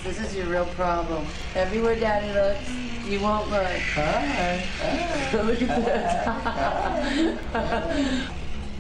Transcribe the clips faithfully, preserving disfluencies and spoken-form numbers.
This is your real problem. Everywhere Daddy looks, you won't look. Hi. Hi. Look at that.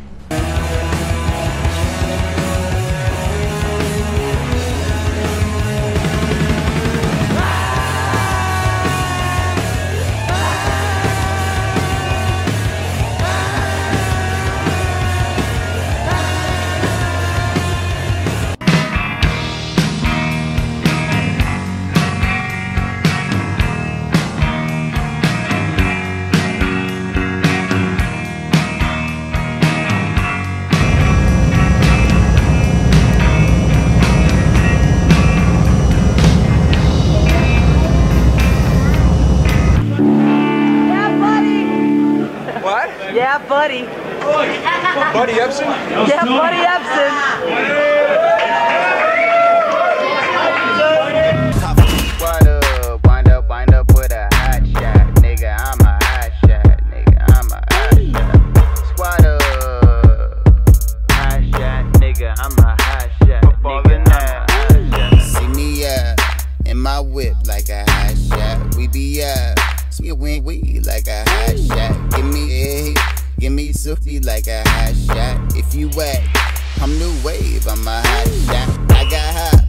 Yeah, buddy. Buddy Epson? Yeah, Buddy Epson. Squad up, wind up, wind up with a hot shot. Nigga, I'm a hot shot. Nigga, I'm a hot shot. Squad up, hot shot. Nigga, I'm a hot shot. Nigga, I'm a hot shot. See me up in my whip like a hot shot. We be up, see we we like a hot shot. Give me a Give me Sophie like a hot shot. If you whack, I'm new wave, I'm a hot shot. I got hot.